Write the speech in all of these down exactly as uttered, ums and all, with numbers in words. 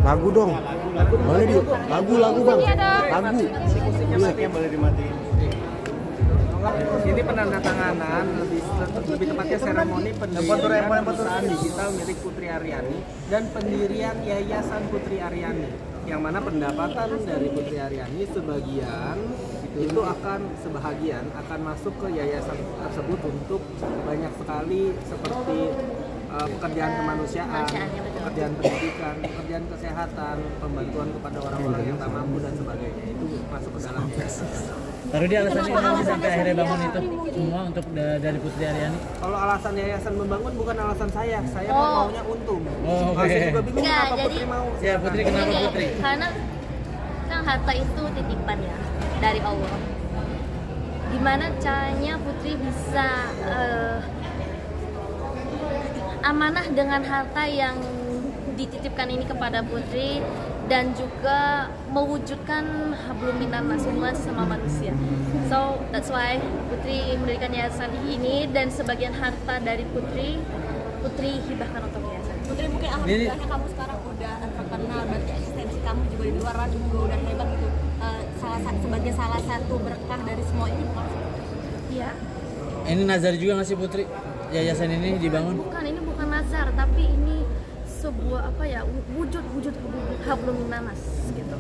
Lagu dong. Boleh di lagu lagu bang. Lagu. Musiknya boleh dimatiin. Ini penandatanganan lebih lebih tepatnya seremoni pendirian perusahaan digital milik Putri Aryani dan pendirian Yayasan Putri Aryani, yang mana pendapatan dari Putri Aryani sebagian itu akan sebahagian akan masuk ke yayasan tersebut untuk banyak sekali seperti uh, pekerjaan kemanusiaan, pekerjaan pendidikan, pekerjaan kesehatan, pembantuan kepada orang-orang yang tak mampu dan sebagainya. Itu masuk ke dalam yayasan. Taruh dia alasannya kenapa sampai akhirnya bangun itu semua untuk da- dari Putri Aryani? Kalau alasan yayasan membangun bukan alasan saya, saya Oh. maunya untung. Oh, oke. Saya juga bingung Nggak, kenapa jadi- Putri mau. Ya Putri, kenapa Jadi, Putri? karena kan harta itu titipan ya dari Allah. Gimana caranya Putri bisa eh, amanah dengan harta yang dititipkan ini kepada Putri dan juga mewujudkan hablum minan-nas, hubungan sama manusia. So that's why Putri mendirikan yayasan ini, dan sebagian harta dari Putri Putri hibahkan untuk yayasan. Putri, mungkin alhamdulillahnya kamu sekarang udah terkenal, berarti eksistensi kamu juga di luar juga udah hebat gitu. Uh, salah satu sebagai salah satu berkah dari semua ini bukan? Iya. Ini nazar juga nggak sih Putri? Yayasan ini dibangun? Bukan, ini bukan nazar, tapi ini sebuah apa ya, wujud wujud hablum minanas gitu.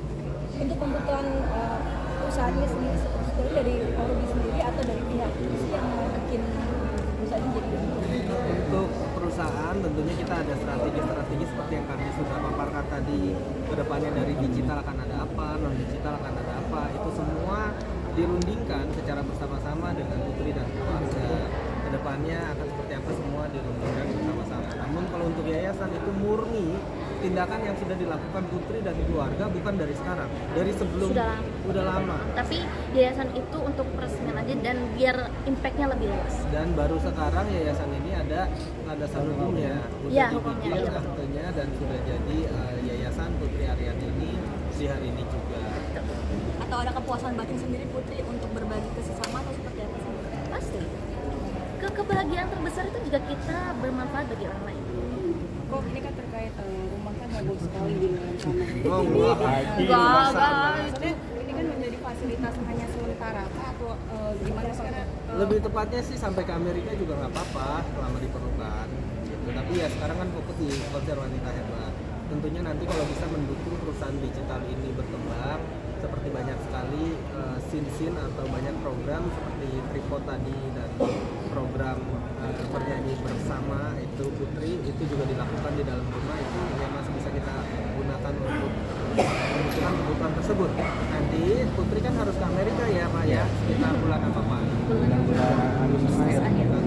Untuk pembukaan uh, perusahaannya sendiri sebetulnya dari Ruby sendiri atau dari pihak yang mau bikin perusahaan ini jadi Untuk perusahaan tentunya kita ada strategi-strategi seperti yang kami sudah paparkan tadi. Kedepannya dari digital akan ada apa, non digital akan ada apa, itu semua dirundingkan secara bersama-sama dengan Putri dan keluarga. Kedepannya akan seperti apa semua dirundingkan bersama-sama. Namun kalau untuk yayasan itu murni tindakan yang sudah dilakukan Putri dan keluarga, bukan dari sekarang, dari sebelum Sudah lama. udah lama. Tapi yayasan itu untuk peresmian aja dan biar impactnya lebih luas. Dan baru sekarang yayasan ini ada landasan hukumnya, udah Ya, dibikin hukumnya, iya. aktenya dan sudah jadi uh, yayasan Putri Aryani ini di hari ini juga. atau ada kepuasan batin sendiri Putri untuk berbagi ke sesama atau seperti apa sih? Pasti. Ke kebahagiaan terbesar itu jika kita bermanfaat bagi orang lain. Kok ini kan terkait uh, rumah kan bagus sekali di luar sana. Oh, wah, haji. Enggak, enggak. Maksudnya ini kan menjadi fasilitas hanya sementara kah atau uh, gimana sekarang? Lebih tepatnya sih sampai ke Amerika juga nggak apa-apa selama diperlukan. Gitu. Tapi ya sekarang kan fokus di konser wanita hebat. Tentunya nanti kalau bisa mendukung perusahaan digital ini berkembang, seperti banyak sekali uh, scene-scene atau banyak program seperti tripod tadi dan program uh, bernyanyi bersama itu Putri itu juga dilakukan di dalam rumah, itu yang masih bisa kita gunakan untuk membutuhkan kebutuhan tersebut. Nanti Putri kan harus ke Amerika ya Pak ya, sekitar bulan apa Pak? Bulan-bulan Agustus akhir.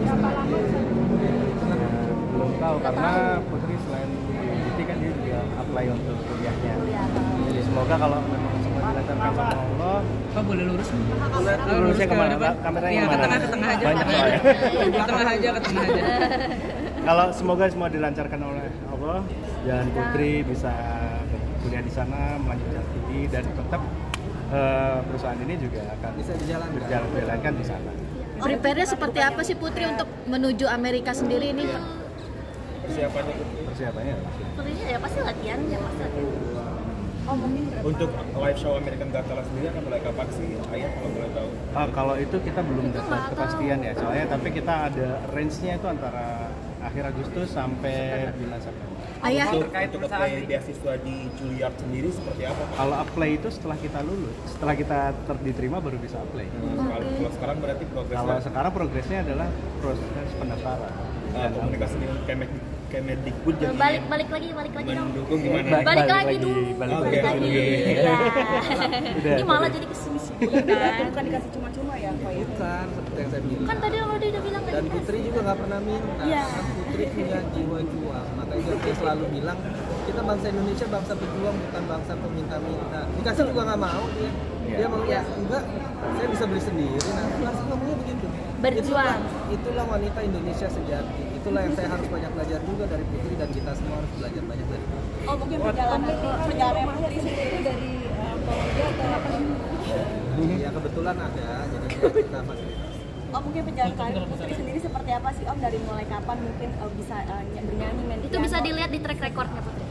Belum tahu karena Putri selain university kan dia juga apply untuk kuliahnya. Jadi semoga kalau memang semua dilancarkan sama Allah. Kok boleh lurus? Lurusnya kemana? Kameranya Iya, ke kemana? tengah, ke tengah aja. Banyak soalnya. Ke tengah aja, ke tengah aja. Kalau semoga semua dilancarkan oleh Allah dan Putri bisa kuliah di sana, melanjutkan studi dan tetap uh, perusahaan ini juga akan Bisa dijalankan. berjalan berjalankan di sana. Prepare-nya seperti apa sih Putri untuk menuju Amerika sendiri ini? Persiapannya persiapannya. Sebenarnya ya pasti latihan, ya pasti latihan. Untuk live show American Got Talent sendiri akan mulai kapan sih Ayah kalau boleh tahu? Ah, kalau itu kita belum Itu dapat nggak tahu. kepastian ya, soalnya tapi kita ada range-nya itu antara akhir Agustus sampai bulan September. Ayah, Untuk, untuk apply beasiswa di Juilliard sendiri seperti apa? Kalau apply itu setelah kita lulus, setelah kita ter- diterima baru bisa apply. Hmm, kalau, kalau sekarang berarti Kalau progresnya sekarang progresnya adalah proses pendaftaran. uh, komunikasi dengan Kemek Kemendikbud jadi Balik balik lagi, balik lagi dong. mendukung gimana? Balik- Balik lagi lagi, dulu. balik Oke, Balik oke. lagi. Udah, Iya. Ini malah udah. jadi kesini sih. Berarti bukan dikasih cuma-cuma ya Kak ya? Bukan seperti yang saya bilang. Kan tadi Rodi udah bilang Dan tadi. Putri juga nggak pernah minta. Iya. Kan Putri punya jiwa juang. Makanya dia selalu bilang kita bangsa Indonesia bangsa pejuang bukan bangsa peminta-minta. Dikasih juga nggak mau dia. Dia mau ya enggak, saya bisa beli sendiri. Nah, langsung ngomongnya begitu. Berjuang. Itulah, itulah wanita Indonesia sejati. Itulah yang saya harus banyak belajar juga dari Putri dan kita semua harus belajar banyak dari Putri. Oh mungkin perjalanan perjalanan Putri sendiri dari uh, Polda atau apa? Ya kebetulan ada, jadi kita fasilitas. Oh mungkin perjalanan karir Putri sendiri seperti apa sih Om, dari mulai kapan mungkin uh, bisa uh, bernyanyi main Itu bisa piano? dilihat di track recordnya Putri.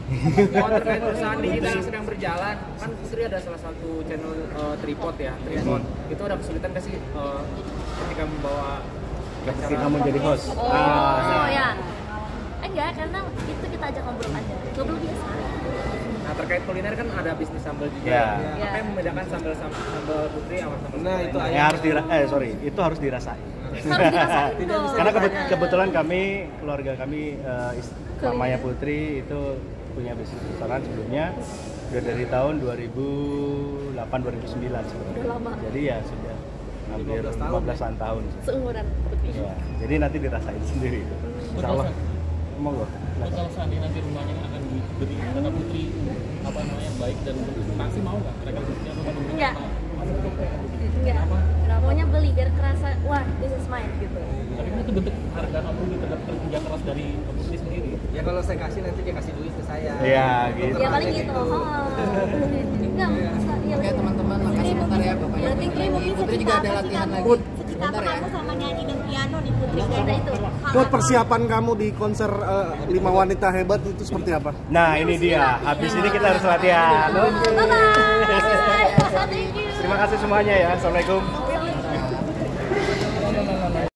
Oh, terkait perusahaan digital yang sedang berjalan, kan Putri ada salah satu channel uh, tripod ya, tripod. Itu ada kesulitan nggak sih uh, ketika membawa ketika kamu jadi host? Oh, Ah, oh ya. Enggak, karena itu kita ajak ngobrol aja. Ngobrol biasa. Nah, terkait kuliner kan ada bisnis sambal juga. Ya. Apa yang membedakan sambal sambal Putri sama sambal Nah, itu lain? ya harus dira eh sorry, itu harus dirasain. Harus dirasain Tidak dong. bisa Karena kebe- Nah. kebetulan kami, keluarga kami, uh, ist- mamanya Putri itu punya bisnis restoran sebelumnya udah dari tahun dua ribu delapan dua ribu sembilan sebenarnya. Udah lama. Jadi ya sudah hampir lima belasan tahun. Seumuran Putri. Ya, jadi nanti dirasain sendiri itu. Insya Allah. Monggo. Terus kalau seandainya nanti rumahnya akan diberi kata Putri apa namanya baik dan pasti mau nggak mereka punya rumah dulu? Enggak. Enggak. Maunya beli biar kerasa, wah, this is mine gitu. Tapi itu bentuk harga kamu terhadap kerja keras dari Putri sendiri. Ya kalau saya kasih nanti dia kasih duit ke saya. Iya, gitu. Ya paling gitu. Oh. Enggak, masa iya. Oke teman-teman, makasih bentar ya Bapak Berarti Putri mungkin Putri juga ada latihan lagi. Cerita apa kamu sama nyanyi dan piano nih Putri? Ada itu. Put, persiapan kamu di konser eh, lima wanita hebat itu seperti apa? Nah, ini dia. Habis ini kita harus latihan. Oke. Bye bye. Thank you. Terima kasih semuanya ya. Assalamualaikum.